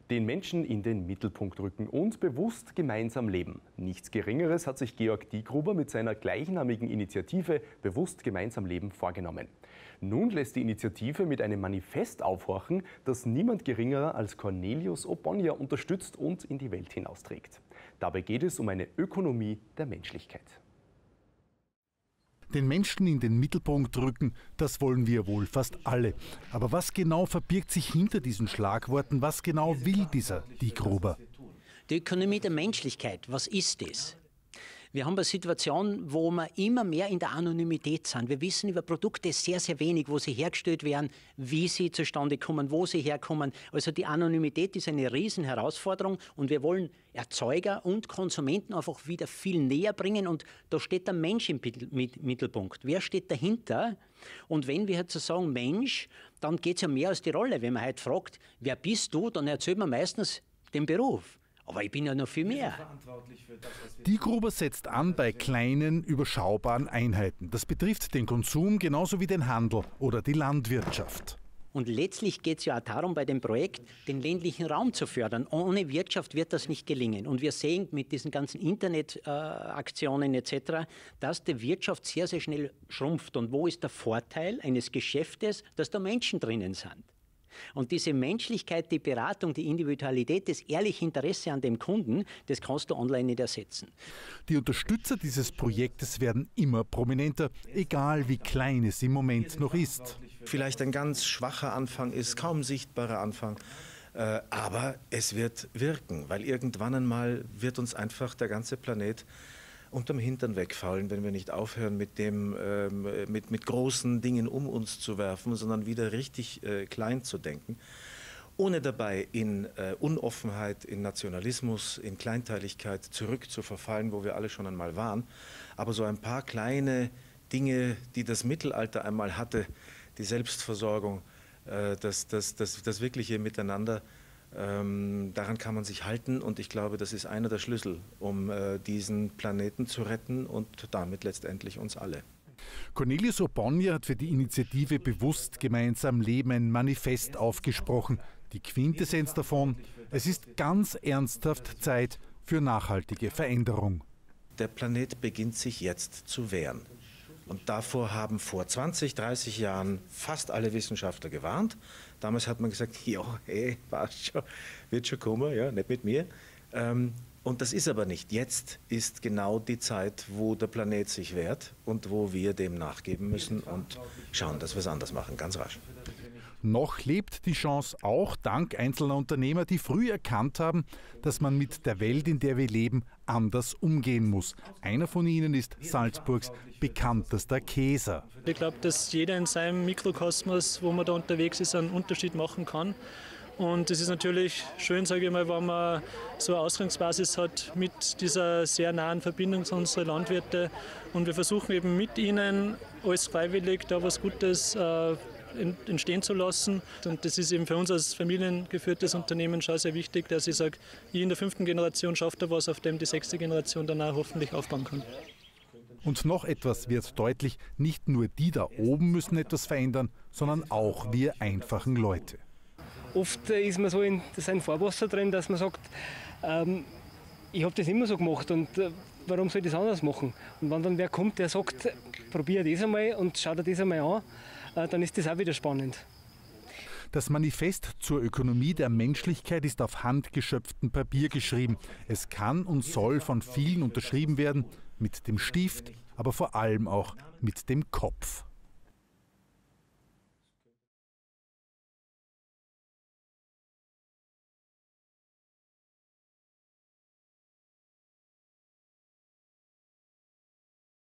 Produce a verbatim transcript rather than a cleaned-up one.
Den Menschen in den Mittelpunkt rücken und bewusst gemeinsam leben. Nichts Geringeres hat sich Georg Diegruber mit seiner gleichnamigen Initiative Bewusst gemeinsam leben vorgenommen. Nun lässt die Initiative mit einem Manifest aufhorchen, das niemand geringerer als Cornelius Ogbonnia unterstützt und in die Welt hinausträgt. Dabei geht es um eine Ökonomie der Menschlichkeit. Den Menschen in den Mittelpunkt rücken, das wollen wir wohl fast alle. Aber was genau verbirgt sich hinter diesen Schlagworten? Was genau will dieser Diegruber? Die Ökonomie der Menschlichkeit, was ist das? Wir haben eine Situation, wo wir immer mehr in der Anonymität sind. Wir wissen über Produkte sehr, sehr wenig, wo sie hergestellt werden, wie sie zustande kommen, wo sie herkommen. Also die Anonymität ist eine riesen Herausforderung und wir wollen Erzeuger und Konsumenten einfach wieder viel näher bringen und da steht der Mensch im Mittelpunkt. Wer steht dahinter? Und wenn wir jetzt so sagen Mensch, dann geht es ja mehr als die Rolle. Wenn man heute fragt, wer bist du, dann erzählt man meistens den Beruf. Aber ich bin ja noch viel mehr. Diegruber setzt an bei kleinen, überschaubaren Einheiten. Das betrifft den Konsum genauso wie den Handel oder die Landwirtschaft. Und letztlich geht es ja auch darum, bei dem Projekt den ländlichen Raum zu fördern. Ohne Wirtschaft wird das nicht gelingen. Und wir sehen mit diesen ganzen Internetaktionen äh, et cetera, dass die Wirtschaft sehr, sehr schnell schrumpft. Und wo ist der Vorteil eines Geschäftes, dass da Menschen drinnen sind? Und diese Menschlichkeit, die Beratung, die Individualität, das ehrliche Interesse an dem Kunden, das kannst du online nicht ersetzen. Die Unterstützer dieses Projektes werden immer prominenter, egal wie klein es im Moment noch ist. Vielleicht ein ganz schwacher Anfang ist, kaum sichtbarer Anfang, äh, aber es wird wirken, weil irgendwann einmal wird uns einfach der ganze Planet unterm Hintern wegfallen, wenn wir nicht aufhören, mit, dem, äh, mit, mit großen Dingen um uns zu werfen, sondern wieder richtig äh, klein zu denken, ohne dabei in äh, Unoffenheit, in Nationalismus, in Kleinteiligkeit zurück zu verfallen, wo wir alle schon einmal waren. Aber so ein paar kleine Dinge, die das Mittelalter einmal hatte, die Selbstversorgung, äh, das, das, das, das wirkliche Miteinander, Ähm, daran kann man sich halten und ich glaube, das ist einer der Schlüssel, um äh, diesen Planeten zu retten und damit letztendlich uns alle. Cornelius Ogbonnia hat für die Initiative Bewusst gemeinsam leben ein Manifest aufgesprochen. Die Quintessenz davon: Es ist ganz ernsthaft Zeit für nachhaltige Veränderung. Der Planet beginnt sich jetzt zu wehren. Und davor haben vor zwanzig, dreißig Jahren fast alle Wissenschaftler gewarnt. Damals hat man gesagt, ja, hey, passt schon, wird schon kommen, ja, nicht mit mir. Ähm, und das ist aber nicht. Jetzt ist genau die Zeit, wo der Planet sich wehrt und wo wir dem nachgeben müssen und schauen, dass wir es anders machen, ganz rasch. Noch lebt die Chance auch dank einzelner Unternehmer, die früh erkannt haben, dass man mit der Welt, in der wir leben, anders umgehen muss. Einer von ihnen ist Salzburgs bekanntester Käser. Ich glaube, dass jeder in seinem Mikrokosmos, wo man da unterwegs ist, einen Unterschied machen kann. Und es ist natürlich schön, sage ich mal, wenn man so eine Ausgangsbasis hat mit dieser sehr nahen Verbindung zu unseren Landwirten. Und wir versuchen eben mit ihnen alles freiwillig da was Gutes äh, entstehen zu lassen. Und das ist eben für uns als familiengeführtes Unternehmen schon sehr wichtig, dass ich sage, ich in der fünften Generation schafft er was, auf dem die sechste Generation danach hoffentlich aufbauen kann. Und noch etwas wird deutlich: Nicht nur die da oben müssen etwas verändern, sondern auch wir einfachen Leute. Oft ist man so in sein Fahrwasser drin, dass man sagt, ähm, ich habe das immer so gemacht und äh, warum soll ich das anders machen? Und wenn dann wer kommt, der sagt, probier das einmal und schau dir das einmal an, äh, dann ist das auch wieder spannend. Das Manifest zur Ökonomie der Menschlichkeit ist auf handgeschöpftem Papier geschrieben. Es kann und soll von vielen unterschrieben werden, mit dem Stift, aber vor allem auch mit dem Kopf.